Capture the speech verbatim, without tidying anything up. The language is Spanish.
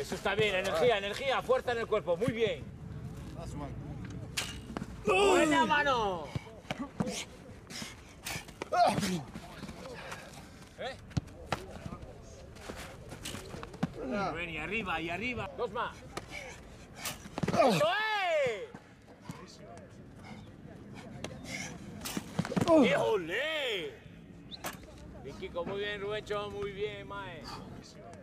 Eso está bien, energía, energía, fuerza en el cuerpo, muy bien. ¡Buena mano! ¿Eh? Ven, y arriba, y arriba. Dos más. ¡Eso es! ¡Qué olé! Bien, Kiko, muy bien, Rubencho, muy bien, mae.